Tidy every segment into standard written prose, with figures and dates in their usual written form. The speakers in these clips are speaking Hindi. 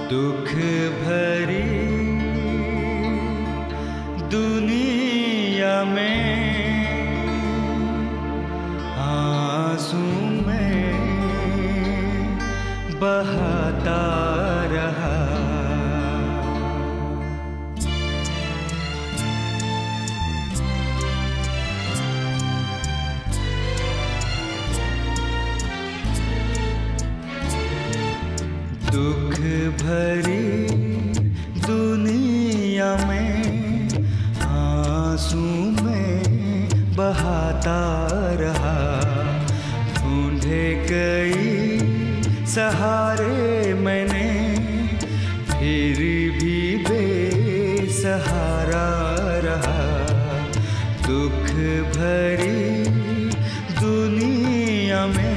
दुख भरी दुनिया में आंसू में बहाता रहा। दुख भरी दुनिया में आंसू में बहाता रहा। ढूंढे कई सहारे मैंने, फिर भी बेसहारा रहा। दुख भरी दुनिया में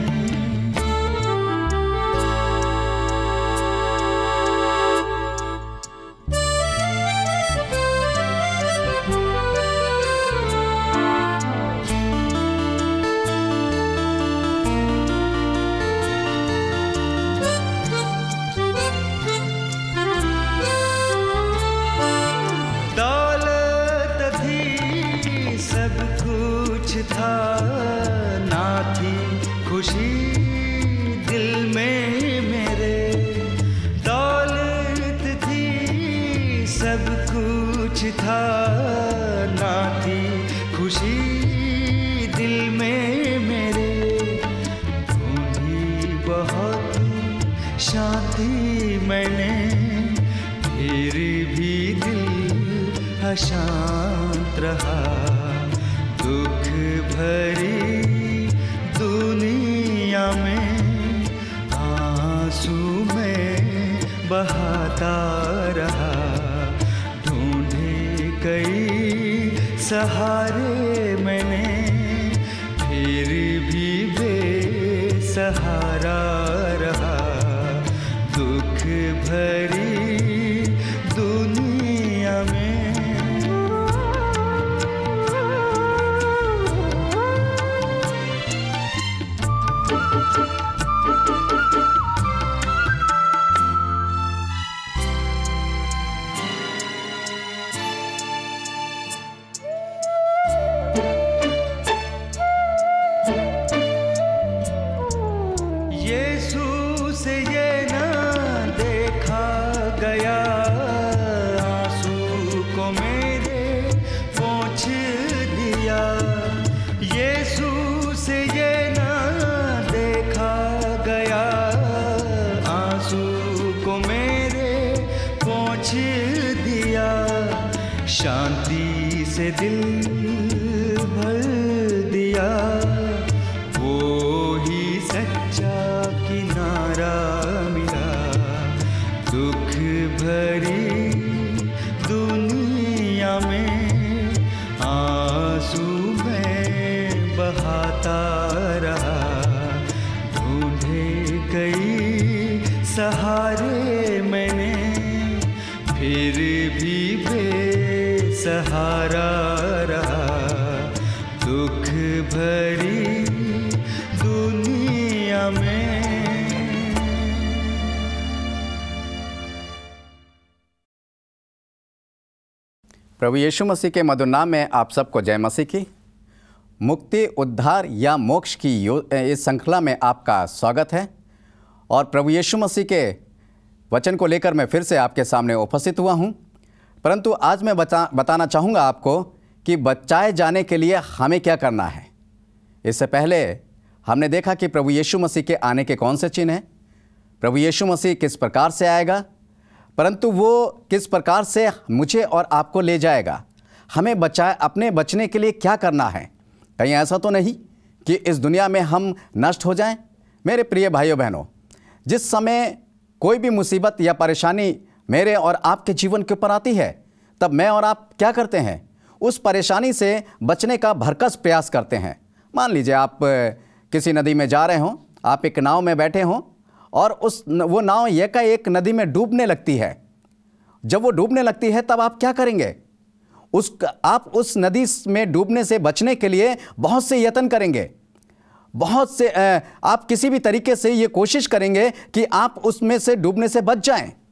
था, ना थी खुशी दिल में मेरे। दौलत थी सब कुछ था, ना थी खुशी दिल में मेरे। ढूंढी बहुत शांति मैंने, फिर भी दिल अशांत रहा। दुख भरी दुनिया में आंसू में बहाता रहा। ढूंढे कई सहारे मैंने, फिर भी बेसहारा रहा। दुख भरी दुनिया में यीशु से ये न देखा गया, आंसू को मेरे पोंछ दिया। यीशु से ये न देखा गया, आंसू को मेरे पोंछ दिया। शांति से दिल भर दिया, वो ही सच्चा किनारा मिला। दुख भरी दुनिया में आंसू में बहाता रहा। ढूंढे कई सहारे मैंने, फिर भी बेसहारा रहा। दुख भरी दुनिया में। प्रभु यीशु मसीह के मधुर नाम में आप सबको जय मसीह की। मुक्ति, उद्धार या मोक्ष की इस श्रृंखला में आपका स्वागत है। और प्रभु यीशु मसीह के वचन को लेकर मैं फिर से आपके सामने उपस्थित हुआ हूं। परंतु आज मैं बताना चाहूँगा आपको कि बचाए जाने के लिए हमें क्या करना है। इससे पहले हमने देखा कि प्रभु यीशु मसीह के आने के कौन से चिन्ह हैं, प्रभु यीशु मसीह किस प्रकार से आएगा, परंतु वो किस प्रकार से मुझे और आपको ले जाएगा। हमें अपने बचने के लिए क्या करना है। कहीं ऐसा तो नहीं कि इस दुनिया में हम नष्ट हो जाएं। मेरे प्रिय भाइयों बहनों, जिस समय कोई भी मुसीबत या परेशानी मेरे और आपके जीवन के ऊपर आती है, तब मैं और आप क्या करते हैं? उस परेशानी से बचने का भरकस प्रयास करते हैं। मान लीजिए आप किसी नदी में जा रहे हों, आप एक नाव में बैठे हों और वो नाव एकाएक नदी में डूबने लगती है। जब वो डूबने लगती है तब आप क्या करेंगे? आप उस नदी में डूबने से बचने के लिए बहुत से यत्न करेंगे, आप किसी भी तरीके से ये कोशिश करेंगे कि आप उसमें से डूबने से बच जाएं।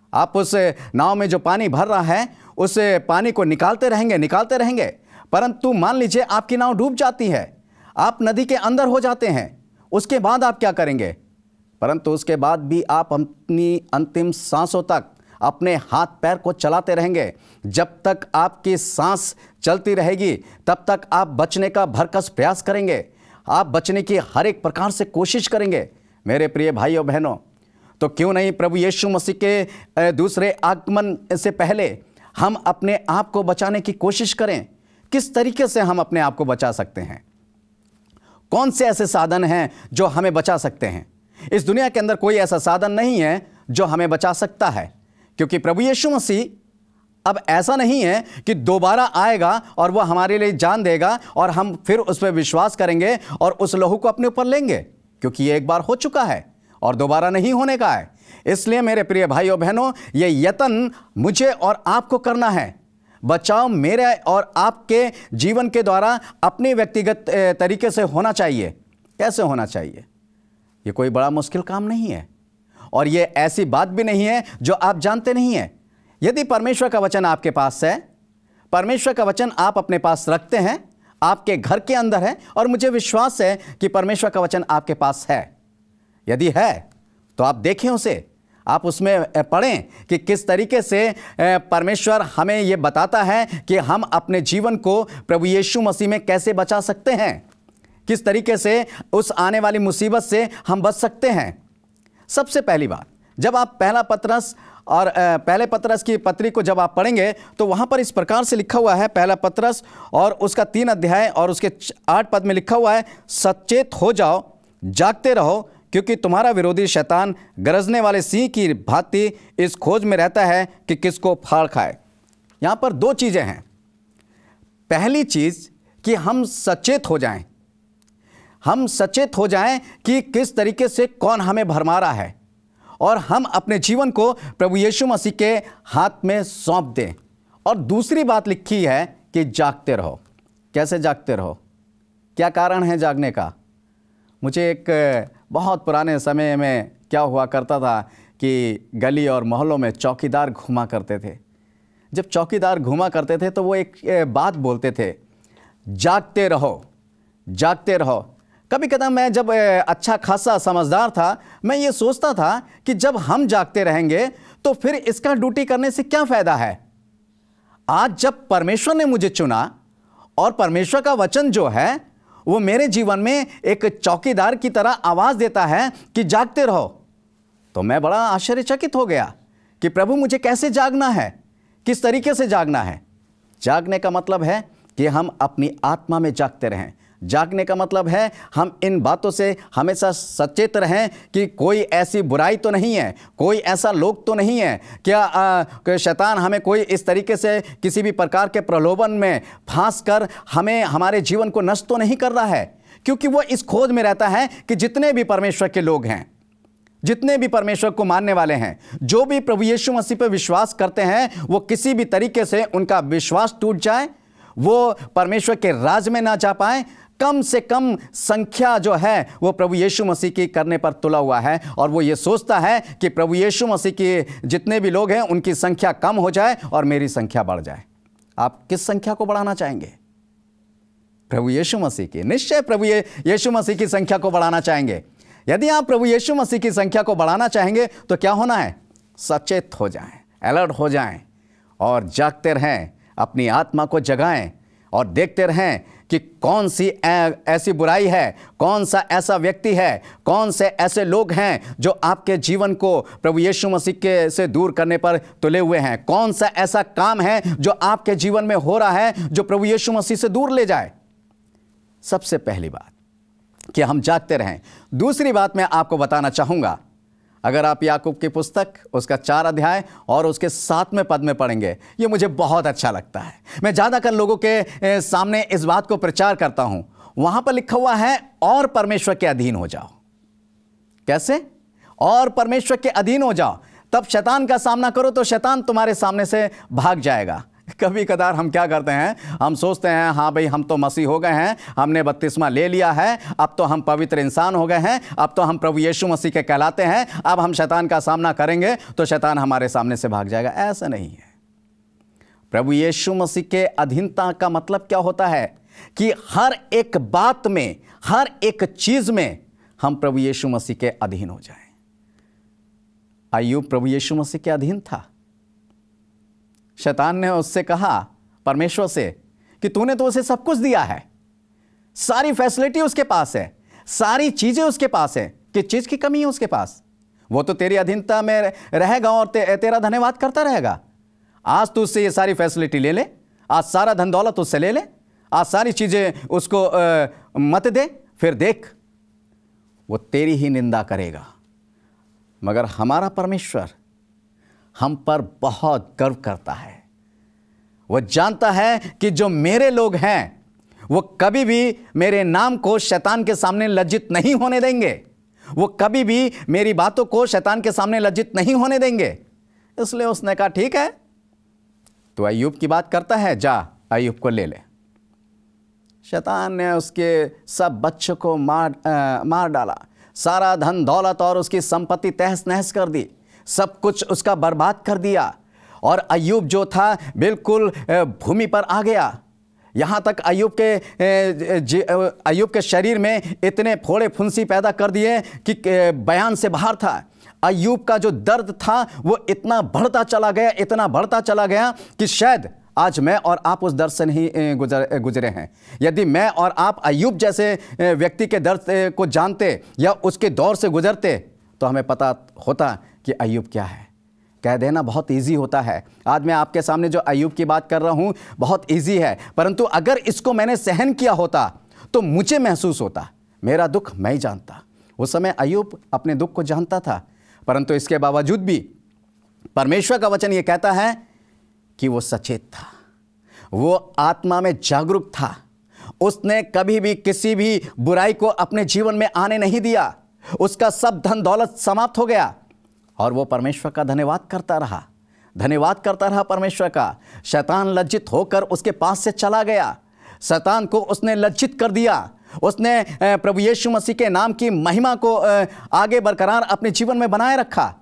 आप उस नाव में जो पानी भर रहा है उस पानी को निकालते रहेंगे, परंतु मान लीजिए आपकी नाव डूब जाती है, आप नदी के अंदर हो जाते हैं, उसके बाद आप क्या करेंगे? परंतु उसके बाद भी आप अपनी अंतिम सांसों तक अपने हाथ पैर को चलाते रहेंगे। जब तक आपकी सांस चलती रहेगी तब तक आप बचने का भरकस प्रयास करेंगे, आप बचने की हर एक प्रकार से कोशिश करेंगे। मेरे प्रिय भाइयों बहनों, तो क्यों नहीं प्रभु यीशु मसीह के दूसरे आगमन से पहले हम अपने आप को बचाने की कोशिश करें। किस तरीके से हम अपने आप को बचा सकते हैं? कौन से ऐसे साधन हैं जो हमें बचा सकते हैं? इस दुनिया के अंदर कोई ऐसा साधन नहीं है जो हमें बचा सकता है, क्योंकि प्रभु यीशु मसीह अब ऐसा नहीं है कि दोबारा आएगा और वह हमारे लिए जान देगा और हम फिर उस पर विश्वास करेंगे और उस लहू को अपने ऊपर लेंगे, क्योंकि ये एक बार हो चुका है और दोबारा नहीं होने का है। इसलिए मेरे प्रिय भाइयों बहनों, ये यत्न मुझे और आपको करना है। बचाव मेरे और आपके जीवन के द्वारा अपने व्यक्तिगत तरीके से होना चाहिए। कैसे होना चाहिए? ये कोई बड़ा मुश्किल काम नहीं है और ये ऐसी बात भी नहीं है जो आप जानते नहीं हैं। यदि परमेश्वर का वचन आपके पास है, परमेश्वर का वचन आप अपने पास रखते हैं, आपके घर के अंदर है, और मुझे विश्वास है कि परमेश्वर का वचन आपके पास है। यदि है तो आप देखें उसे, आप उसमें पढ़ें कि किस तरीके से परमेश्वर हमें यह बताता है कि हम अपने जीवन को प्रभु यीशु मसीह में कैसे बचा सकते हैं, किस तरीके से उस आने वाली मुसीबत से हम बच सकते हैं। सबसे पहली बात, जब आप पहले पतरस की पत्री को जब आप पढ़ेंगे तो वहां पर इस प्रकार से लिखा हुआ है, पहला पतरस और उसका 3 अध्याय और उसके 8 पद में लिखा हुआ है, सचेत हो जाओ, जागते रहो, क्योंकि तुम्हारा विरोधी शैतान गरजने वाले सिंह की भांति इस खोज में रहता है कि किसको फाड़ खाए। यहां पर 2 चीजें हैं। पहली चीज कि हम सचेत हो जाएं, हम सचेत हो जाएं कि किस तरीके से कौन हमें भरमा रहा है, और हम अपने जीवन को प्रभु यीशु मसीह के हाथ में सौंप दें। और दूसरी बात लिखी है कि जागते रहो। कैसे जागते रहो? क्या कारण है जागने का? मुझे एक बहुत पुराने समय में क्या हुआ करता था कि गली और मोहल्लों में चौकीदार घूमा करते थे। जब चौकीदार घूमा करते थे तो वो एक बात बोलते थे, जागते रहो, जागते रहो। कभी कदा मैं जब अच्छा खासा समझदार था, मैं ये सोचता था कि जब हम जागते रहेंगे तो फिर इसका ड्यूटी करने से क्या फ़ायदा है। आज जब परमेश्वर ने मुझे चुना और परमेश्वर का वचन जो है वो मेरे जीवन में एक चौकीदार की तरह आवाज़ देता है कि जागते रहो, तो मैं बड़ा आश्चर्यचकित हो गया कि प्रभु मुझे कैसे जागना है, किस तरीके से जागना है। जागने का मतलब है कि हम अपनी आत्मा में जागते रहें। जागने का मतलब है हम इन बातों से हमेशा सचेत रहें कि कोई ऐसी बुराई तो नहीं है, कोई ऐसा लोग तो नहीं है, क्या शैतान हमें कोई इस तरीके से किसी भी प्रकार के प्रलोभन में फांस कर हमें हमारे जीवन को नष्ट तो नहीं कर रहा है। क्योंकि वो इस खोज में रहता है कि जितने भी परमेश्वर के लोग हैं, जितने भी परमेश्वर को मानने वाले हैं, जो भी प्रभु यीशु मसीह पर विश्वास करते हैं, वो किसी भी तरीके से उनका विश्वास टूट जाए, वो परमेश्वर के राज में ना जा पाए। कम से कम संख्या जो है वो प्रभु यीशु मसीह की करने पर तुला हुआ है, और वो ये सोचता है कि प्रभु यीशु मसीह के जितने भी लोग हैं उनकी संख्या कम हो जाए और मेरी संख्या बढ़ जाए। आप किस संख्या को बढ़ाना चाहेंगे? प्रभु यीशु मसीह की। निश्चय प्रभु यीशु मसीह की संख्या को बढ़ाना चाहेंगे। यदि आप प्रभु यीशु मसीह की संख्या को बढ़ाना चाहेंगे तो क्या होना है? सचेत हो जाएं, अलर्ट हो जाएं और जागते रहें, अपनी आत्मा को जगाएं और देखते रहें कि कौन सी ऐसी बुराई है, कौन सा ऐसा व्यक्ति है, कौन से ऐसे लोग हैं जो आपके जीवन को प्रभु यीशु मसीह के से दूर करने पर तुले हुए हैं। कौन सा ऐसा काम है जो आपके जीवन में हो रहा है जो प्रभु यीशु मसीह से दूर ले जाए। सबसे पहली बात कि हम जागते रहें। दूसरी बात मैं आपको बताना चाहूँगा, अगर आप याकूब की पुस्तक उसका 4 अध्याय और उसके 7वें पद में पढ़ेंगे, ये मुझे बहुत अच्छा लगता है। मैं ज़्यादातर लोगों के सामने इस बात को प्रचार करता हूँ। वहाँ पर लिखा हुआ है, और परमेश्वर के अधीन हो जाओ। कैसे? और परमेश्वर के अधीन हो जाओ, तब शैतान का सामना करो तो शैतान तुम्हारे सामने से भाग जाएगा। कभी कदार हम क्या करते हैं, हम सोचते हैं हाँ भाई हम तो मसीह हो गए हैं, हमने बपतिस्मा ले लिया है, अब तो हम पवित्र इंसान हो गए हैं, अब तो हम प्रभु यीशु मसीह के कहलाते हैं, अब हम शैतान का सामना करेंगे तो शैतान हमारे सामने से भाग जाएगा। ऐसा नहीं है। प्रभु यीशु मसीह के अधीनता का मतलब क्या होता है कि हर एक बात में, हर एक चीज में हम प्रभु यीशु मसीह के अधीन हो जाएं। अय्यूब प्रभु यीशु मसीह के अधीन था। शैतान ने उससे कहा, परमेश्वर से, कि तूने तो उसे सब कुछ दिया है, सारी फैसिलिटी उसके पास है, सारी चीजें उसके पास है, किस चीज की कमी है उसके पास? वो तो तेरी अधीनता में रहेगा और तेरा धन्यवाद करता रहेगा। आज तू उससे ये सारी फैसिलिटी ले ले, आज सारा धन दौलत उससे ले ले, आज सारी चीजें उसको मत दे, फिर देख वो तेरी ही निंदा करेगा। मगर हमारा परमेश्वर हम पर बहुत गर्व करता है। वो जानता है कि जो मेरे लोग हैं वो कभी भी मेरे नाम को शैतान के सामने लज्जित नहीं होने देंगे, वो कभी भी मेरी बातों को शैतान के सामने लज्जित नहीं होने देंगे। इसलिए उसने कहा ठीक है, तो अय्यूब की बात करता है, जा अय्यूब को ले ले। शैतान ने उसके सब बच्चों को मार डाला, सारा धन दौलत और उसकी संपत्ति तहस नहस कर दी, सब कुछ उसका बर्बाद कर दिया। और अय्यूब जो था बिल्कुल भूमि पर आ गया। यहाँ तक अय्यूब के शरीर में इतने फोड़े फुंसी पैदा कर दिए कि बयान से बाहर था। अय्यूब का जो दर्द था वो इतना बढ़ता चला गया, इतना बढ़ता चला गया कि शायद आज मैं और आप उस दर्द से नहीं गुजरे हैं। यदि मैं और आप अय्यूब जैसे व्यक्ति के दर्द को जानते या उसके दौर से गुजरते तो हमें पता होता कि अय्यूब क्या है। कह देना बहुत इजी होता है। आज मैं आपके सामने जो अय्यूब की बात कर रहा हूं बहुत इजी है, परंतु अगर इसको मैंने सहन किया होता तो मुझे महसूस होता, मेरा दुख मैं ही जानता। उस समय अय्यूब अपने दुख को जानता था, परंतु इसके बावजूद भी परमेश्वर का वचन यह कहता है कि वो सचेत था, वो आत्मा में जागरूक था। उसने कभी भी किसी भी बुराई को अपने जीवन में आने नहीं दिया। उसका सब धन दौलत समाप्त हो गया और वो परमेश्वर का धन्यवाद करता रहा, धन्यवाद करता रहा परमेश्वर का। शैतान लज्जित होकर उसके पास से चला गया, शैतान को उसने लज्जित कर दिया। उसने प्रभु यीशु मसीह के नाम की महिमा को आगे बरकरार अपने जीवन में बनाए रखा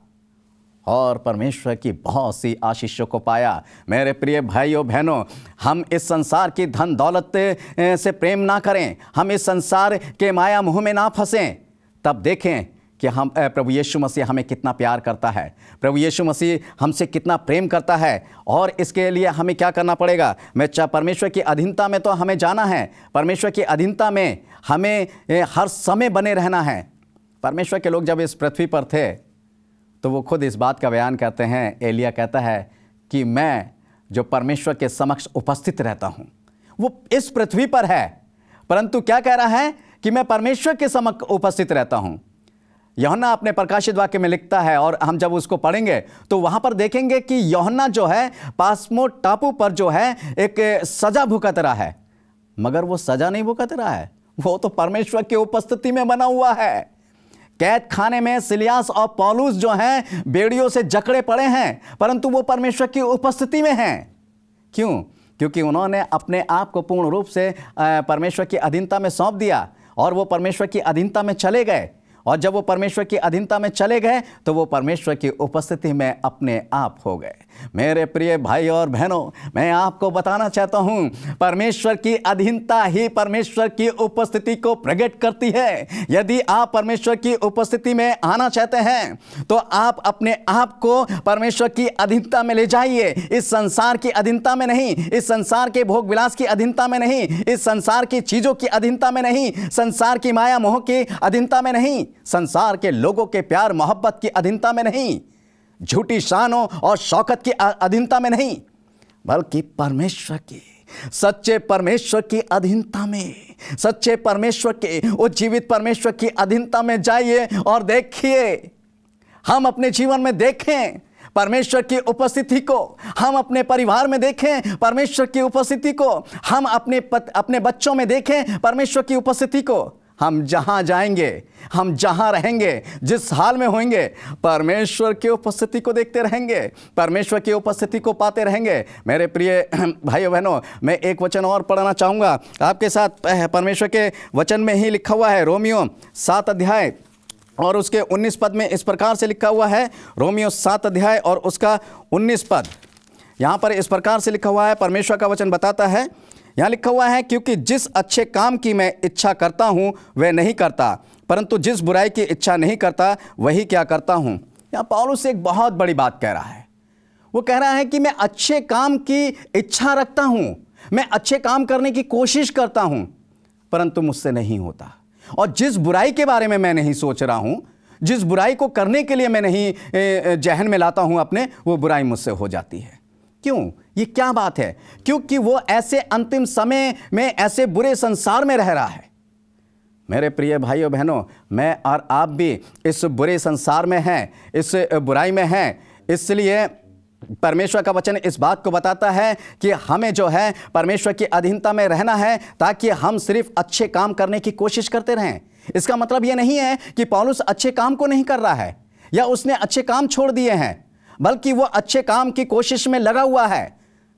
और परमेश्वर की बहुत सी आशीषों को पाया। मेरे प्रिय भाइयों बहनों, हम इस संसार की धन दौलत से प्रेम ना करें, हम इस संसार के माया मोह में ना फंसें। तब देखें कि हम प्रभु यीशु मसीह हमें कितना प्यार करता है, प्रभु यीशु मसीह हमसे कितना प्रेम करता है। और इसके लिए हमें क्या करना पड़ेगा? परमेश्वर की अधीनता में तो हमें जाना है, परमेश्वर की अधीनता में हमें हर समय बने रहना है। परमेश्वर के लोग जब इस पृथ्वी पर थे तो वो खुद इस बात का बयान करते हैं। एलिया कहता है कि मैं जो परमेश्वर के समक्ष उपस्थित रहता हूँ, वो इस पृथ्वी पर है, परंतु क्या कह रहा है कि मैं परमेश्वर के समक्ष उपस्थित रहता हूँ। यूहन्ना अपने प्रकाशित वाक्य में लिखता है और हम जब उसको पढ़ेंगे तो वहाँ पर देखेंगे कि यूहन्ना जो है पासमो टापू पर जो है एक सजा भुगत रहा है, मगर वो सजा नहीं भुगत रहा है, वो तो परमेश्वर की उपस्थिति में बना हुआ है। कैद खाने में सिलियास और पौलुस जो हैं बेड़ियों से जकड़े पड़े हैं, परंतु वो परमेश्वर की उपस्थिति में हैं। क्यों? क्योंकि उन्होंने अपने आप को पूर्ण रूप से परमेश्वर की अधीनता में सौंप दिया और वो परमेश्वर की अधीनता में चले गए। और जब वो परमेश्वर की अधीनता में चले गए तो वो परमेश्वर की उपस्थिति में अपने आप हो गए। मेरे प्रिय भाई और बहनों, मैं आपको बताना चाहता हूँ, परमेश्वर की अधीनता ही परमेश्वर की उपस्थिति को प्रकट करती है। यदि आप परमेश्वर की उपस्थिति में आना चाहते हैं तो आप अपने आप को परमेश्वर की अधीनता में ले जाइए। इस संसार की अधीनता में नहीं, इस संसार के भोग विलास की अधीनता में नहीं, इस संसार की चीजों की अधीनता में नहीं, संसार की माया मोह की अधीनता में नहीं, संसार के लोगों के प्यार मोहब्बत की अधीनता में नहीं, झूठी शानों और शौकत की अधीनता में नहीं, बल्कि परमेश्वर की, सच्चे परमेश्वर की अधीनता में, सच्चे परमेश्वर के, वो जीवित परमेश्वर की अधीनता में जाइए और देखिए, हम अपने जीवन में देखें परमेश्वर की उपस्थिति को, हम अपने परिवार में देखें परमेश्वर की उपस्थिति को, हम अपने बच्चों में देखें परमेश्वर की उपस्थिति को, हम जहां जाएंगे, हम जहां रहेंगे, जिस हाल में होंगे, परमेश्वर की उपस्थिति को देखते रहेंगे, परमेश्वर की उपस्थिति को पाते रहेंगे। मेरे प्रिय भाइयों बहनों, मैं एक वचन और पढ़ना चाहूँगा आपके साथ। परमेश्वर के वचन में ही लिखा हुआ है, रोमियो 7 अध्याय और उसके 19 पद में इस प्रकार से लिखा हुआ है। रोमियो 7 अध्याय और उसका 19 पद, यहाँ पर इस प्रकार से लिखा हुआ है। परमेश्वर का वचन बताता है, यहाँ लिखा हुआ है, क्योंकि जिस अच्छे काम की मैं इच्छा करता हूँ वह नहीं करता, परंतु जिस बुराई की इच्छा नहीं करता वही क्या करता हूँ। यहाँ पौलुस एक बहुत बड़ी बात कह रहा है। वो कह रहा है कि मैं अच्छे काम की इच्छा रखता हूँ, मैं अच्छे काम करने की कोशिश करता हूँ, परंतु मुझसे नहीं होता। और जिस बुराई के बारे में मैं नहीं सोच रहा हूँ, जिस बुराई को करने के लिए मैं नहीं जहन में लाता हूँ अपने, वो बुराई मुझसे हो जाती है। क्यों? ये क्या बात है? क्योंकि वो ऐसे अंतिम समय में ऐसे बुरे संसार में रह रहा है। मेरे प्रिय भाइयों बहनों, मैं और आप भी इस बुरे संसार में हैं, इस बुराई में हैं। इसलिए परमेश्वर का वचन इस बात को बताता है कि हमें जो है परमेश्वर की अधीनता में रहना है, ताकि हम सिर्फ अच्छे काम करने की कोशिश करते रहें। इसका मतलब यह नहीं है कि पौलुस अच्छे काम को नहीं कर रहा है या उसने अच्छे काम छोड़ दिए हैं, बल्कि वो अच्छे काम की कोशिश में लगा हुआ है,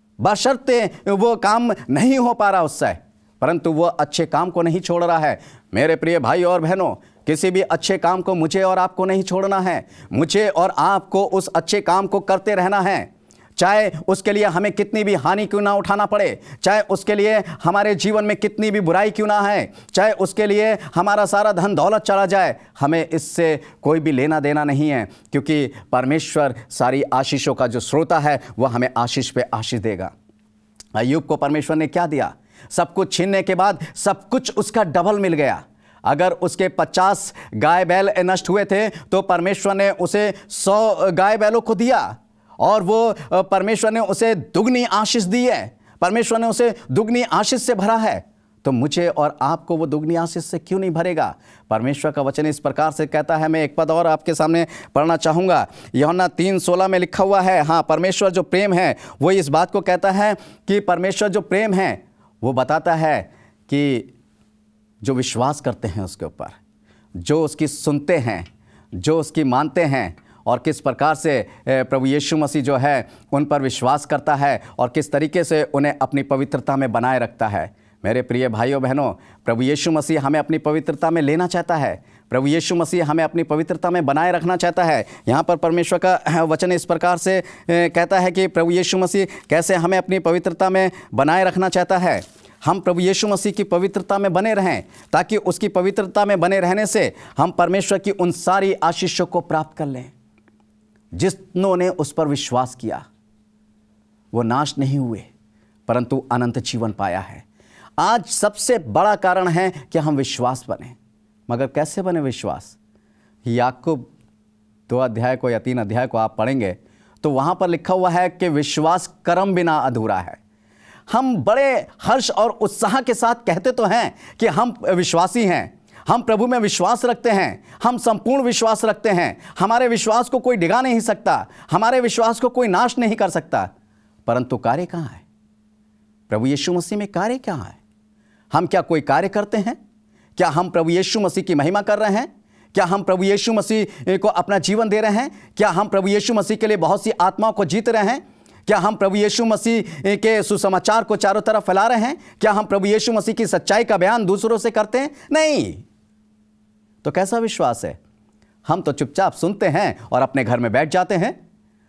बशर्ते वो काम नहीं हो पा रहा उससे, परंतु वो अच्छे काम को नहीं छोड़ रहा है। मेरे प्रिय भाई और बहनों, किसी भी अच्छे काम को मुझे और आपको नहीं छोड़ना है। मुझे और आपको उस अच्छे काम को करते रहना है, चाहे उसके लिए हमें कितनी भी हानि क्यों ना उठाना पड़े, चाहे उसके लिए हमारे जीवन में कितनी भी बुराई क्यों ना है, चाहे उसके लिए हमारा सारा धन दौलत चला जाए, हमें इससे कोई भी लेना देना नहीं है, क्योंकि परमेश्वर सारी आशीषों का जो श्रोता है वह हमें आशीष पे आशीष देगा। अय्यूब को परमेश्वर ने क्या दिया? सब कुछ छीनने के बाद सब कुछ उसका डबल मिल गया। अगर उसके 50 गाय बैल नष्ट हुए थे तो परमेश्वर ने उसे 100 गाय बैलों को दिया, और वो परमेश्वर ने उसे दुगनी आशीष दी है, परमेश्वर ने उसे दुगनी आशीष से भरा है। तो मुझे और आपको वो दुगनी आशीष से क्यों नहीं भरेगा? परमेश्वर का वचन इस प्रकार से कहता है। मैं एक पद और आपके सामने पढ़ना चाहूँगा। यूहन्ना 3:16 में लिखा हुआ है। हाँ, परमेश्वर जो प्रेम है वो इस बात को कहता है कि परमेश्वर जो प्रेम है वो बताता है कि जो विश्वास करते हैं उसके ऊपर, जो उसकी सुनते हैं, जो उसकी मानते हैं, और किस प्रकार से प्रभु यीशु मसीह जो है उन पर विश्वास करता है और किस तरीके से उन्हें अपनी पवित्रता में बनाए रखता है। मेरे प्रिय भाइयों बहनों, प्रभु यीशु मसीह हमें अपनी पवित्रता में लेना चाहता है। प्रभु यीशु मसीह हमें अपनी पवित्रता में बनाए रखना चाहता है। यहाँ पर परमेश्वर का वचन इस प्रकार से कहता है कि प्रभु यीशु मसीह कैसे हमें अपनी पवित्रता में बनाए रखना चाहता है। हम प्रभु यीशु मसीह की पवित्रता में बने रहें, ताकि उसकी पवित्रता में बने रहने से हम परमेश्वर की उन सारी आशीषों को प्राप्त कर लें। जिन्होंने उस पर विश्वास किया वो नाश नहीं हुए, परंतु अनंत जीवन पाया है। आज सबसे बड़ा कारण है कि हम विश्वास बने। मगर कैसे बने विश्वास? याकूब 2 अध्याय को या 3 अध्याय को आप पढ़ेंगे तो वहां पर लिखा हुआ है कि विश्वास कर्म बिना अधूरा है। हम बड़े हर्ष और उत्साह के साथ कहते तो हैं कि हम विश्वासी हैं, हम प्रभु में विश्वास रखते हैं, हम संपूर्ण विश्वास रखते हैं, हमारे विश्वास को कोई डिगा नहीं सकता, हमारे विश्वास को कोई नाश नहीं कर सकता, परंतु कार्य कहाँ है? प्रभु यीशु मसीह में कार्य क्या है? हम क्या कोई कार्य करते हैं? क्या हम प्रभु यीशु मसीह की महिमा कर रहे हैं? क्या हम प्रभु यीशु मसीह को अपना जीवन दे रहे हैं? क्या हम प्रभु यीशु मसीह के लिए बहुत सी आत्माओं को जीत रहे हैं? क्या हम प्रभु यीशु मसीह के सुसमाचार को चारों तरफ फैला रहे हैं? क्या हम प्रभु यीशु मसीह की सच्चाई का बयान दूसरों से करते हैं? नहीं। तो कैसा विश्वास है? हम तो चुपचाप सुनते हैं और अपने घर में बैठ जाते हैं।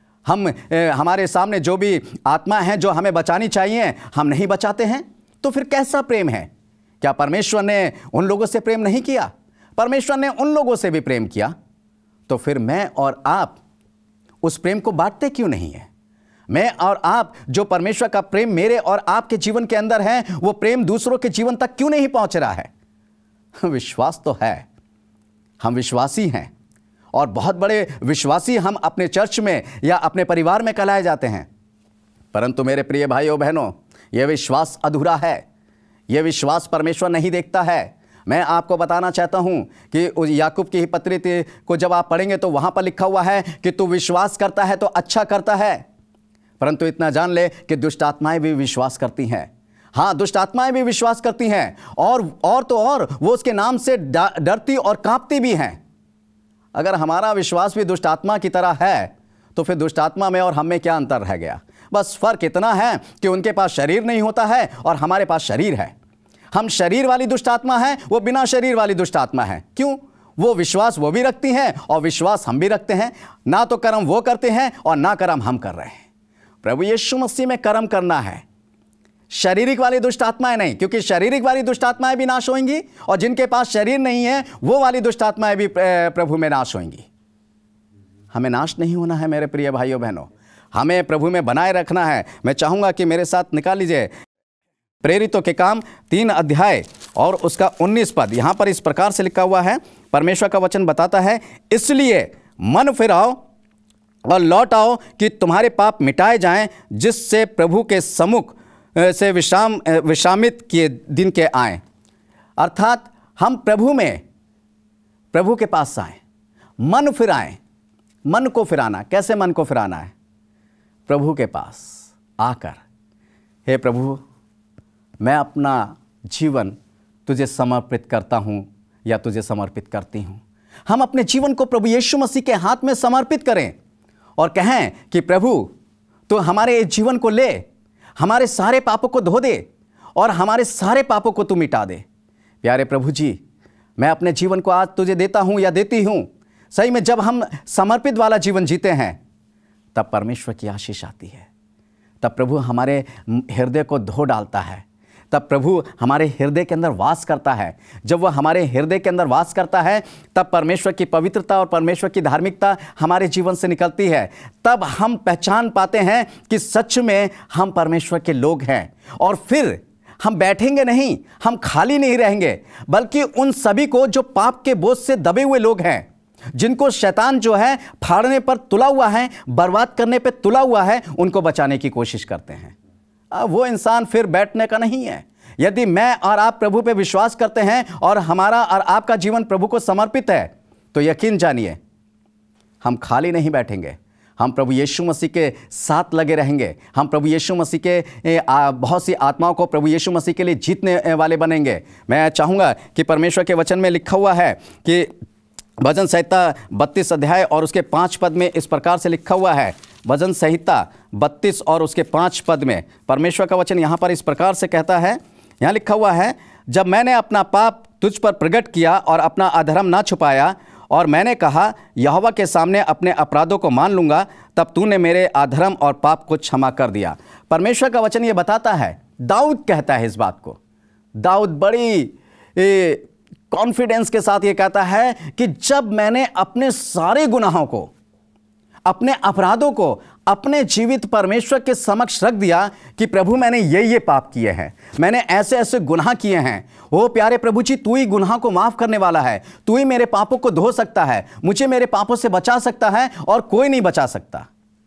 हमारे सामने जो भी आत्मा है जो हमें बचानी चाहिए हम नहीं बचाते हैं। तो फिर कैसा प्रेम है? क्या परमेश्वर ने उन लोगों से प्रेम नहीं किया? परमेश्वर ने उन लोगों से भी प्रेम किया। तो फिर मैं और आप उस प्रेम को बांटते क्यों नहीं है? मैं और आप जो परमेश्वर का प्रेम मेरे और आपके जीवन के अंदर है, वो प्रेम दूसरों के जीवन तक क्यों नहीं पहुंच रहा है? विश्वास तो है, हम विश्वासी हैं और बहुत बड़े विश्वासी हम अपने चर्च में या अपने परिवार में कहलाए जाते हैं, परंतु मेरे प्रिय भाइयों बहनों, यह विश्वास अधूरा है। यह विश्वास परमेश्वर नहीं देखता है। मैं आपको बताना चाहता हूं कि याकूब की ही पत्री को जब आप पढ़ेंगे तो वहां पर लिखा हुआ है कि तू विश्वास करता है तो अच्छा करता है, परंतु इतना जान ले कि दुष्ट आत्माएं भी विश्वास करती हैं। हाँ, दुष्ट आत्माएं भी विश्वास करती हैं और तो और वो उसके नाम से डरती और कांपती भी हैं। अगर हमारा विश्वास भी दुष्ट आत्मा की तरह है तो फिर दुष्ट आत्मा में और हम में क्या अंतर रह गया? बस फर्क इतना है कि उनके पास शरीर नहीं होता है और हमारे पास शरीर है। हम शरीर वाली दुष्ट आत्मा है, वो बिना शरीर वाली दुष्ट आत्मा है। क्यों? वो विश्वास वो भी रखती हैं और विश्वास हम भी रखते हैं। ना तो कर्म वो करते हैं और ना कर्म हम कर रहे हैं। प्रभु यीशु मसीह में कर्म करना है, शारीरिक वाली दुष्ट आत्माएं नहीं, क्योंकि शारीरिक वाली दुष्ट आत्माएं भी नाश होंगी और जिनके पास शरीर नहीं है वो वाली दुष्ट आत्माएं भी प्रभु में नाश होंगी। हमें नाश नहीं होना है मेरे प्रिय भाइयों बहनों, हमें प्रभु में बनाए रखना है। मैं चाहूंगा कि मेरे साथ निकाल लीजिए प्रेरितों के काम 3 अध्याय और उसका 19 पद। यहां पर इस प्रकार से लिखा हुआ है, परमेश्वर का वचन बताता है, इसलिए मन फिराओ और लौट आओ कि तुम्हारे पाप मिटाए जाएं, जिससे प्रभु के सम्मुख से विश्रामित किए दिन के आए। अर्थात हम प्रभु के पास आए, मन फिराएं। मन को फिराना, कैसे मन को फिराना है? प्रभु के पास आकर, हे प्रभु, मैं अपना जीवन तुझे समर्पित करता हूं या तुझे समर्पित करती हूं। हम अपने जीवन को प्रभु यीशु मसीह के हाथ में समर्पित करें और कहें कि प्रभु तो हमारे इस जीवन को ले, हमारे सारे पापों को धो दे और हमारे सारे पापों को तू मिटा दे। प्यारे प्रभु जी, मैं अपने जीवन को आज तुझे देता हूं या देती हूं। सही में जब हम समर्पित वाला जीवन जीते हैं तब परमेश्वर की आशीष आती है, तब प्रभु हमारे हृदय को धो डालता है, तब प्रभु हमारे हृदय के अंदर वास करता है। जब वह हमारे हृदय के अंदर वास करता है तब परमेश्वर की पवित्रता और परमेश्वर की धार्मिकता हमारे जीवन से निकलती है। तब हम पहचान पाते हैं कि सच में हम परमेश्वर के लोग हैं। और फिर हम बैठेंगे नहीं, हम खाली नहीं रहेंगे, बल्कि उन सभी को जो पाप के बोझ से दबे हुए लोग हैं, जिनको शैतान जो है फाड़ने पर तुला हुआ है, बर्बाद करने पर तुला हुआ है, उनको बचाने की कोशिश करते हैं। वो इंसान फिर बैठने का नहीं है। यदि मैं और आप प्रभु पे विश्वास करते हैं और हमारा और आपका जीवन प्रभु को समर्पित है, तो यकीन जानिए हम खाली नहीं बैठेंगे। हम प्रभु यीशु मसीह के साथ लगे रहेंगे। हम प्रभु यीशु मसीह के बहुत सी आत्माओं को प्रभु यीशु मसीह के लिए जीतने वाले बनेंगे। मैं चाहूँगा कि परमेश्वर के वचन में लिखा हुआ है कि भजन संहिता 32 अध्याय और उसके 5 पद में इस प्रकार से लिखा हुआ है। भजन संहिता 32 और उसके 5 पद में परमेश्वर का वचन यहाँ पर इस प्रकार से कहता है। यहाँ लिखा हुआ है, जब मैंने अपना पाप तुझ पर प्रकट किया और अपना अधर्म ना छुपाया, और मैंने कहा यहोवा के सामने अपने अपराधों को मान लूँगा, तब तूने मेरे अधर्म और पाप को क्षमा कर दिया। परमेश्वर का वचन ये बताता है, दाऊद कहता है इस बात को। दाऊद बड़ी कॉन्फिडेंस के साथ ये कहता है कि जब मैंने अपने सारे गुनाहों को, अपने अपराधों को अपने जीवित परमेश्वर के समक्ष रख दिया कि प्रभु मैंने ये पाप किए हैं, मैंने ऐसे ऐसे गुनाह किए हैं। ओ प्यारे प्रभु जी, तू ही गुनाह को माफ करने वाला है, तू ही मेरे पापों को धो सकता है, मुझे मेरे पापों से बचा सकता है और कोई नहीं बचा सकता।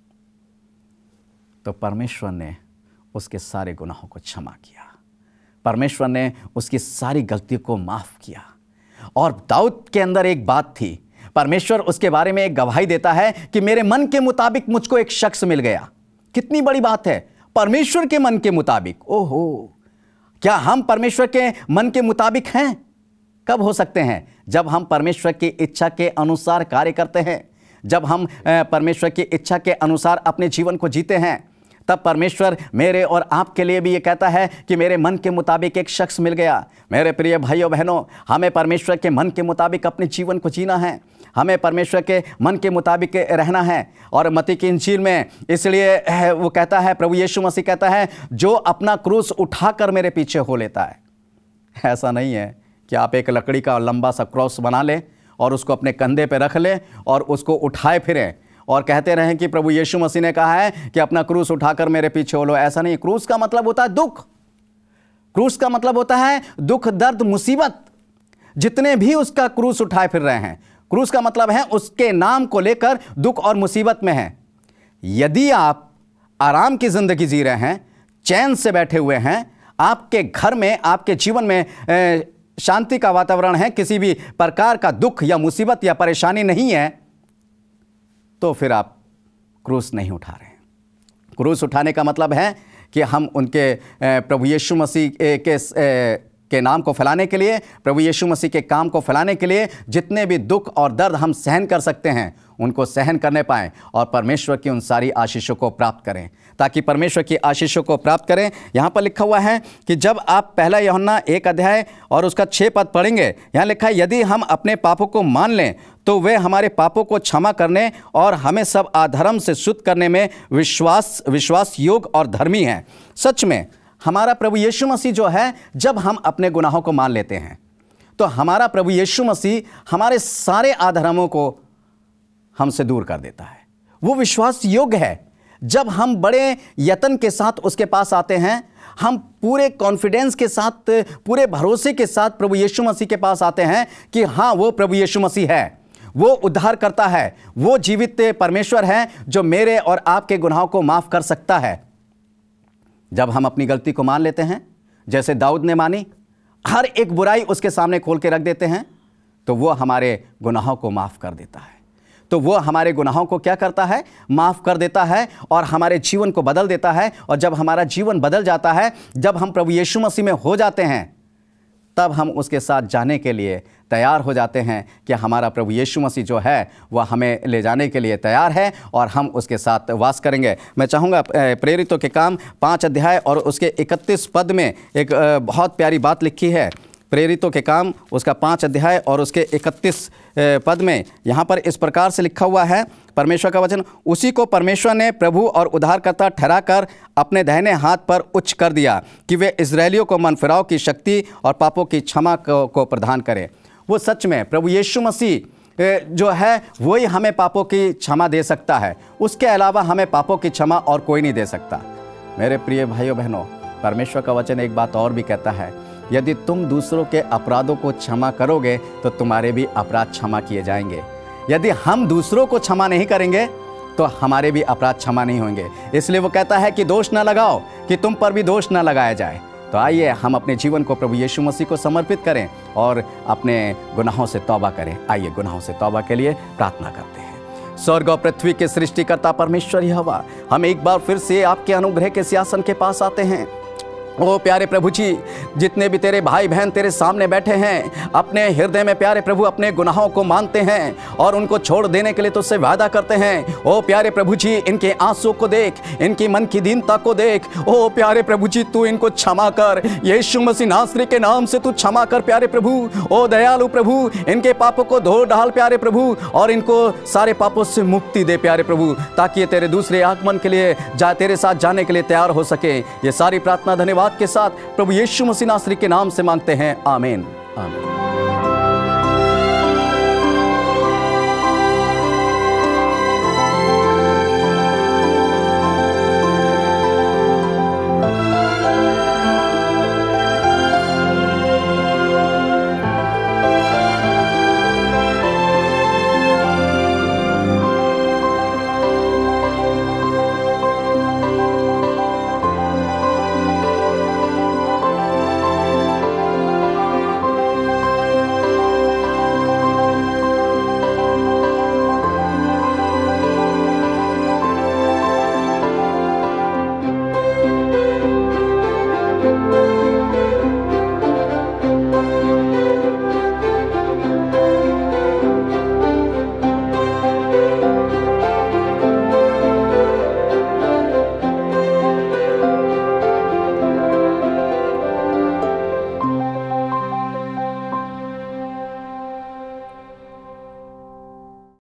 तो परमेश्वर ने उसके सारे गुनाहों को क्षमा किया, परमेश्वर ने उसकी सारी गलतियों को माफ किया। और दाऊद के अंदर एक बात थी, परमेश्वर उसके बारे में एक गवाही देता है कि मेरे मन के मुताबिक मुझको एक शख्स मिल गया। कितनी बड़ी बात है, परमेश्वर के मन के मुताबिक। ओहो, क्या हम परमेश्वर के मन के मुताबिक हैं? कब हो सकते हैं? जब हम परमेश्वर की इच्छा के अनुसार कार्य करते हैं, जब हम परमेश्वर की इच्छा के अनुसार अपने जीवन को जीते हैं, तब परमेश्वर मेरे और आपके लिए भी ये कहता है कि मेरे मन के मुताबिक एक शख्स मिल गया। मेरे प्रिय भाइयों बहनों, हमें परमेश्वर के मन के मुताबिक अपने जीवन को जीना है, हमें परमेश्वर के मन के मुताबिक रहना है। और मत्ती की इंजील में इसलिए वो कहता है, प्रभु यीशु मसीह कहता है, जो अपना क्रूस उठाकर मेरे पीछे हो लेता है। ऐसा नहीं है कि आप एक लकड़ी का लंबा सा क्रॉस बना लें और उसको अपने कंधे पे रख लें और उसको उठाए फिरें और कहते रहें कि प्रभु यीशु मसीह ने कहा है कि अपना क्रूस उठाकर मेरे पीछे हो लो। ऐसा नहीं। क्रूस का मतलब होता है दुख, क्रूस का मतलब होता है दुख, दर्द, मुसीबत। जितने भी उसका क्रूस उठाए फिर रहे हैं, क्रूस का मतलब है उसके नाम को लेकर दुख और मुसीबत में हैं। यदि आप आराम की जिंदगी जी रहे हैं, चैन से बैठे हुए हैं, आपके घर में, आपके जीवन में शांति का वातावरण है, किसी भी प्रकार का दुख या मुसीबत या परेशानी नहीं है, तो फिर आप क्रूस नहीं उठा रहे हैं। क्रूस उठाने का मतलब है कि हम उनके प्रभु यीशु मसीह के नाम को फैलाने के लिए, प्रभु यीशु मसीह के काम को फैलाने के लिए जितने भी दुख और दर्द हम सहन कर सकते हैं उनको सहन करने पाएं और परमेश्वर की उन सारी आशीषों को प्राप्त करें, ताकि परमेश्वर की आशीषों को प्राप्त करें। यहाँ पर लिखा हुआ है कि जब आप पहला यूहन्ना 1 अध्याय और उसका 6 पद पढ़ेंगे, यहाँ लिखा है, यदि हम अपने पापों को मान लें तो वे हमारे पापों को क्षमा करने और हमें सब अधर्म से शुद्ध करने में विश्वास योग्य और धर्मी हैं। सच में हमारा प्रभु यीशु मसीह जो है, जब हम अपने गुनाहों को मान लेते हैं तो हमारा प्रभु यीशु मसीह हमारे सारे अधर्मों को हमसे दूर कर देता है। वो विश्वास योग्य है। जब हम बड़े यत्न के साथ उसके पास आते हैं, हम पूरे कॉन्फिडेंस के साथ, पूरे भरोसे के साथ प्रभु यीशु मसीह के पास आते हैं कि हाँ, वो प्रभु यीशु मसीह है, वो उद्धार करता है, वो जीवित परमेश्वर है जो मेरे और आपके गुनाहों को माफ़ कर सकता है। जब हम अपनी गलती को मान लेते हैं, जैसे दाऊद ने मानी, हर एक बुराई उसके सामने खोल के रख देते हैं, तो वो हमारे गुनाहों को माफ़ कर देता है। तो वो हमारे गुनाहों को क्या करता है? माफ़ कर देता है और हमारे जीवन को बदल देता है। और जब हमारा जीवन बदल जाता है, जब हम प्रभु यीशु मसीह में हो जाते हैं, तब हम उसके साथ जाने के लिए तैयार हो जाते हैं कि हमारा प्रभु यीशु मसीह जो है वह हमें ले जाने के लिए तैयार है और हम उसके साथ वास करेंगे। मैं चाहूँगा प्रेरितों के काम 5 अध्याय और उसके 31 पद में एक बहुत प्यारी बात लिखी है। प्रेरितों के काम उसका 5 अध्याय और उसके 31 पद में यहाँ पर इस प्रकार से लिखा हुआ है, परमेश्वर का वचन, उसी को परमेश्वर ने प्रभु और उद्धारकर्ता ठहराकर अपने दाहिने हाथ पर उच्च कर दिया कि वे इजरायलियों को मन फिराव की शक्ति और पापों की क्षमा को प्रदान करें। वो सच में प्रभु यीशु मसीह जो है वही हमें पापों की क्षमा दे सकता है। उसके अलावा हमें पापों की क्षमा और कोई नहीं दे सकता। मेरे प्रिय भाइयों बहनों, परमेश्वर का वचन एक बात और भी कहता है, यदि तुम दूसरों के अपराधों को क्षमा करोगे तो तुम्हारे भी अपराध क्षमा किए जाएंगे। यदि हम दूसरों को क्षमा नहीं करेंगे तो हमारे भी अपराध क्षमा नहीं होंगे। इसलिए वो कहता है कि दोष ना लगाओ कि तुम पर भी दोष ना लगाया जाए। तो आइए हम अपने जीवन को प्रभु यीशु मसीह को समर्पित करें और अपने गुनाहों से तौबा करें। आइए गुनाहों से तौबा के लिए प्रार्थना करते हैं। स्वर्ग और पृथ्वी के सृष्टिकर्ता परमेश्वर यहोवा, हम एक बार फिर से आपके अनुग्रह के सिंहासन के पास आते हैं। ओ प्यारे प्रभु जी, जितने भी तेरे भाई बहन तेरे सामने बैठे हैं, अपने हृदय में प्यारे प्रभु अपने गुनाहों को मानते हैं और उनको छोड़ देने के लिए तुझसे वादा करते हैं। ओ प्यारे प्रभु जी, इनके आंसू को देख, इनकी मन की दीनता को देख। ओ प्यारे प्रभु जी, तू इनको क्षमा कर, यीशु मसीह नासरी के नाम से तू क्षमा कर प्यारे प्रभु। ओ दयालु प्रभु, इनके पापों को धो डाल प्यारे प्रभु और इनको सारे पापों से मुक्ति दे प्यारे प्रभु, ताकि ये तेरे दूसरे आगमन के लिए तेरे साथ जाने के लिए तैयार हो सके। ये सारी प्रार्थना धन्यवाद के साथ प्रभु यीशु मसीह नासरी के नाम से मांगते हैं, आमीन आमीन।